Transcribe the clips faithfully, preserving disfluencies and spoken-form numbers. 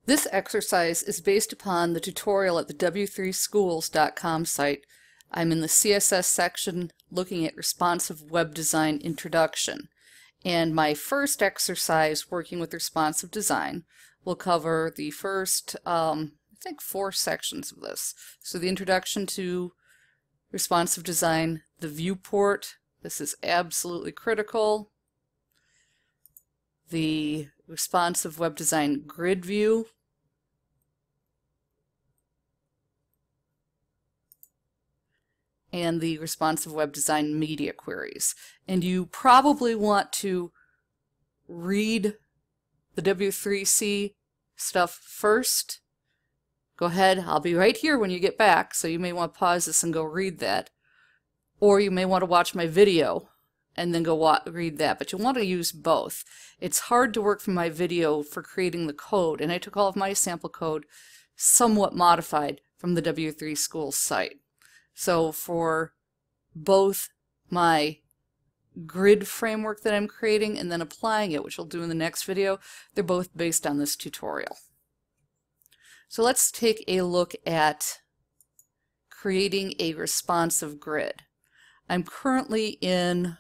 This exercise is based upon the tutorial at the w three schools dot com site. I'm in the C S S section looking at responsive web design introduction. And my first exercise working with responsive design will cover the first, um, I think, four sections of this. So the introduction to responsive design, the viewport, this is absolutely critical. The responsive web design grid view, and the responsive web design media queries. And you probably want to read the W three C stuff first. Go ahead, I'll be right here when you get back, so you may want to pause this and go read that. Or you may want to watch my video and then go wa read that, but you'll want to use both. It's hard to work from my video for creating the code, and I took all of my sample code somewhat modified from the W three Schools site. So for both my grid framework that I'm creating and then applying it, which I'll do in the next video, they're both based on this tutorial. So let's take a look at creating a responsive grid. I'm currently in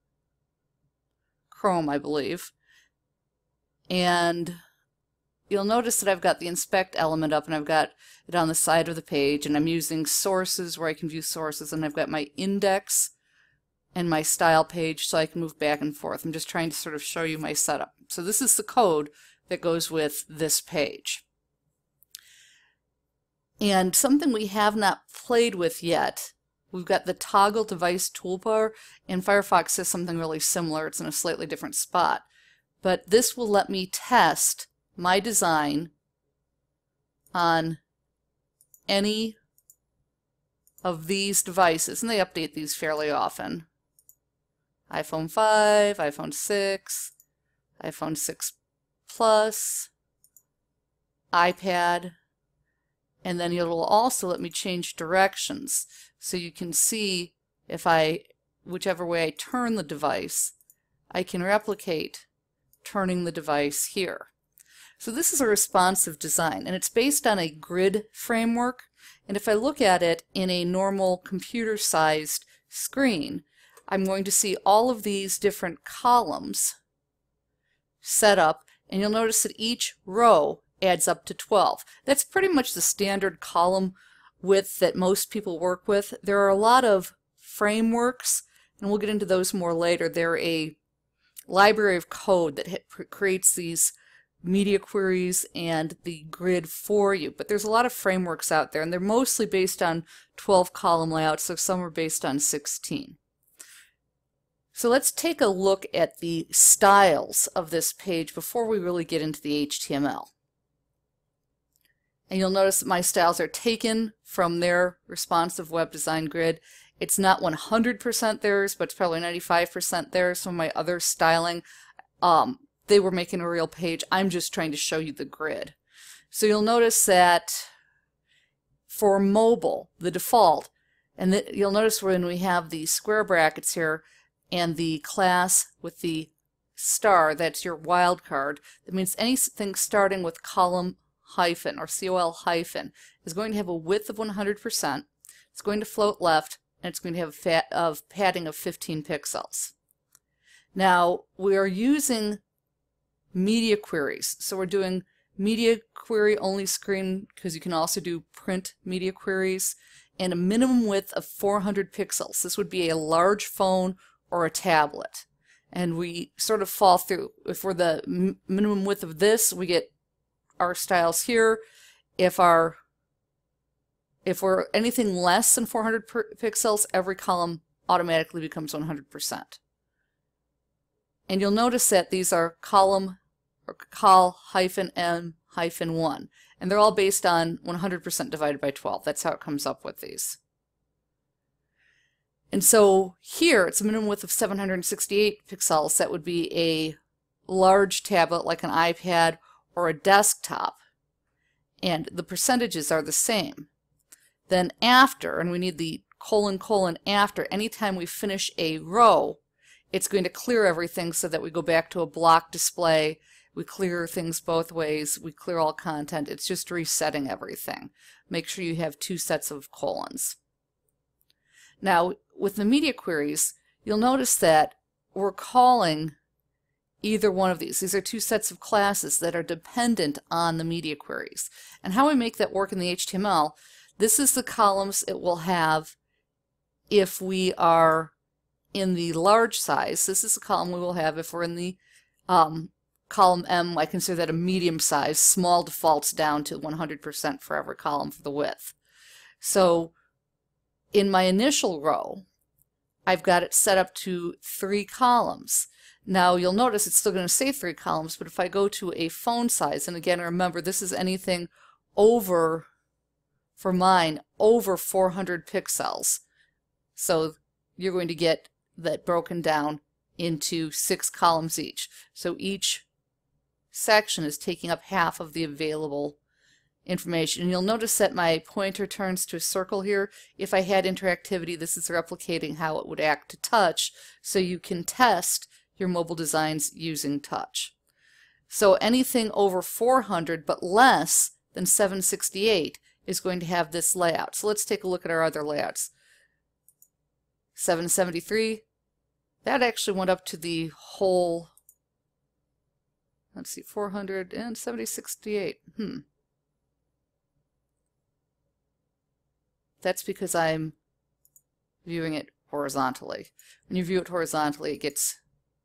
Chrome, I believe, and you'll notice that I've got the inspect element up and I've got it on the side of the page, and I'm using sources where I can view sources, and I've got my index and my style page so I can move back and forth. I'm just trying to sort of show you my setup. So this is the code that goes with this page. And something we have not played with yet, we've got the toggle device toolbar, and Firefox says something really similar. It's in a slightly different spot. But this will let me test my design on any of these devices, and they update these fairly often. iPhone five, iPhone six, iPhone six Plus, iPad, and then it'll also let me change directions, so you can see if I, whichever way I turn the device, I can replicate turning the device here. So this is a responsive design, and it's based on a grid framework. And if I look at it in a normal computer-sized screen, I'm going to see all of these different columns set up, and you'll notice that each row adds up to twelve. That's pretty much the standard column width that most people work with. There are a lot of frameworks, and we'll get into those more later. They're a library of code that creates these media queries and the grid for you. But there's a lot of frameworks out there, and they're mostly based on twelve column layouts, so some are based on sixteen. So let's take a look at the styles of this page before we really get into the H T M L. And you'll notice that my styles are taken from their responsive web design grid. It's not one hundred percent theirs, but it's probably ninety-five percent theirs. Some of my other styling, um, they were making a real page. I'm just trying to show you the grid. So you'll notice that for mobile, the default, and the, you'll notice when we have the square brackets here and the class with the star, that's your wildcard. That means anything starting with column hyphen or col hyphen is going to have a width of one hundred percent. It's going to float left, and it's going to have a fat of padding of fifteen pixels. Now we are using media queries, so we're doing media query only screen because you can also do print media queries, and a minimum width of four hundred pixels. This would be a large phone or a tablet, and we sort of fall through. If we're the m minimum width of this, we get our styles here. If our if we're anything less than four hundred pixels, every column automatically becomes one hundred percent. And you'll notice that these are column or col hyphen m hyphen one, and they're all based on one hundred percent divided by twelve. That's how it comes up with these. And so here it's a minimum width of seven hundred sixty-eight pixels. That would be a large tablet like an iPad or a desktop, and the percentages are the same. Then after, and we need the colon colon after, anytime we finish a row, it's going to clear everything so that we go back to a block display We clear things both ways. We clear all content. It's just resetting everything. Make sure you have two sets of colons. Now, with the media queries, you'll notice that we're calling either one of these. These are two sets of classes that are dependent on the media queries. And how we make that work in the H T M L, this is the columns it will have if we are in the large size. This is the column we will have if we're in the um, column M. I consider that a medium size. Small defaults down to one hundred percent for every column for the width. So in my initial row, I've got it set up to three columns. Now you'll notice it's still going to say three columns, but if I go to a font size, and again remember this is anything over, for mine, over four hundred pixels. So you're going to get that broken down into six columns each. So each section is taking up half of the available information. And you'll notice that my pointer turns to a circle here. If I had interactivity, this is replicating how it would act to touch, so you can test your mobile designs using touch. So anything over four hundred but less than seven sixty-eight is going to have this layout. So let's take a look at our other layouts. seven seventy-three, that actually went up to the whole, let's see, four hundred and seven sixty-eight. Hmm. That's because I'm viewing it horizontally. When you view it horizontally, it gets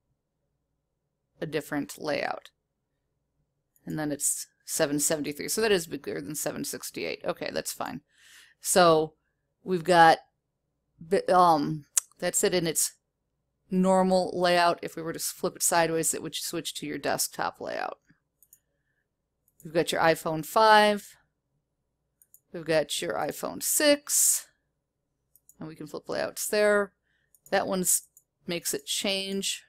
a different layout. And then it's seven seventy-three. So that is bigger than seven sixty-eight. Okay, that's fine. So we've got, um, that's it in its normal layout. If we were to flip it sideways, it would switch to your desktop layout. We've got your iPhone five. We've got your iPhone six, and we can flip layouts there. That one's makes it change.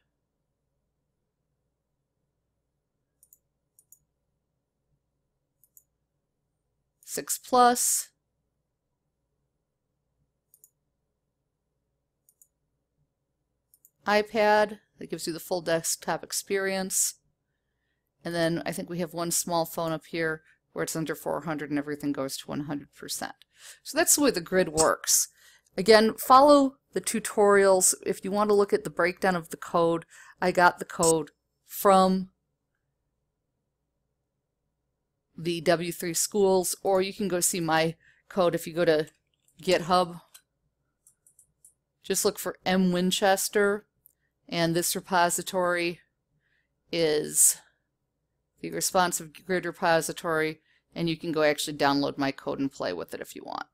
six plus. iPad, that gives you the full desktop experience. And then I think we have one small phone up here where it's under four hundred and everything goes to one hundred percent. So that's the way the grid works. Again, follow the tutorials. If you want to look at the breakdown of the code, I got the code from the W three schools, or you can go see my code if you go to GitHub. Just look for M Winchester, and this repository is the responsive grid repository, and you can go actually download my code and play with it if you want.